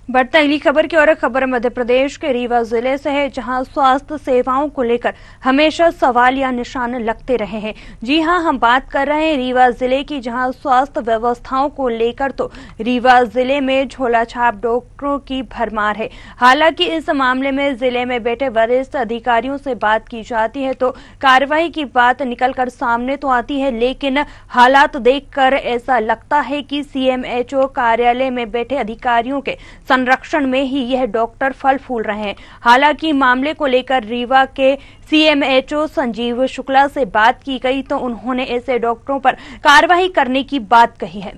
बढ़ते अगली खबर की ओर। खबर मध्य प्रदेश के रीवा जिले से है, जहां स्वास्थ्य सेवाओं को लेकर हमेशा सवाल या निशान लगते रहे हैं। जी हां, हम बात कर रहे हैं रीवा जिले की, जहां स्वास्थ्य व्यवस्थाओं को लेकर तो रीवा जिले में झोलाछाप डॉक्टरों की भरमार है। हालांकि इस मामले में जिले में बैठे वरिष्ठ अधिकारियों से बात की जाती है तो कार्रवाई की बात निकलकर सामने तो आती है, लेकिन हालात देखकर ऐसा लगता है कि सीएमएचओ कार्यालय में बैठे अधिकारियों के संरक्षण में ही यह डॉक्टर फल फूल रहे हैं। हालांकि मामले को लेकर रीवा के सीएमएचओ संजीव शुक्ला से बात की गई तो उन्होंने ऐसे डॉक्टरों पर कार्रवाई करने की बात कही है।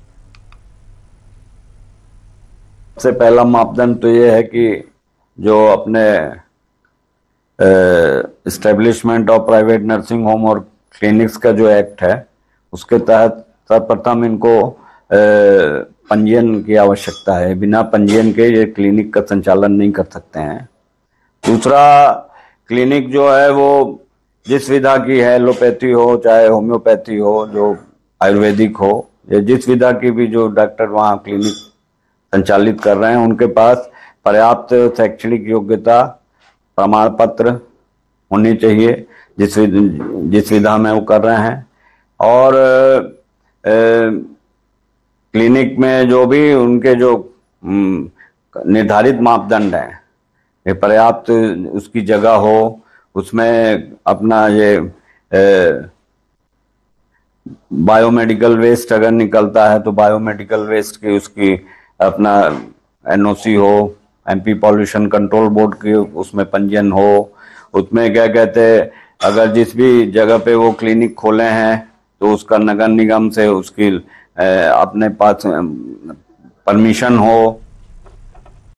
सबसे पहला मापदंड तो यह है कि जो अपने establishment of private nursing home और क्लिनिक्स का जो एक्ट है उसके तहत सर्वप्रथम इनको पंजीयन की आवश्यकता है। बिना पंजीयन के ये क्लिनिक का संचालन नहीं कर सकते हैं। दूसरा, क्लिनिक जो है वो जिस विधा की है, एलोपैथी हो चाहे होम्योपैथी हो, जो आयुर्वेदिक हो, या जिस विधा की भी जो डॉक्टर वहाँ क्लिनिक संचालित कर रहे हैं उनके पास पर्याप्त शैक्षणिक योग्यता प्रमाण पत्र होनी चाहिए जिस विधा में वो कर रहे हैं। और क्लिनिक में जो भी उनके जो निर्धारित मापदंड हैं, ये पर्याप्त उसकी जगह हो, उसमें अपना ये बायोमेडिकल वेस्ट अगर निकलता है तो बायोमेडिकल वेस्ट की उसकी अपना एनओसी हो, एमपी पॉल्यूशन कंट्रोल बोर्ड की उसमें पंजीयन हो। उसमें क्या कहते हैं, अगर जिस भी जगह पे वो क्लिनिक खोले हैं तो उसका नगर निगम से उसकी अपने पास परमिशन हो।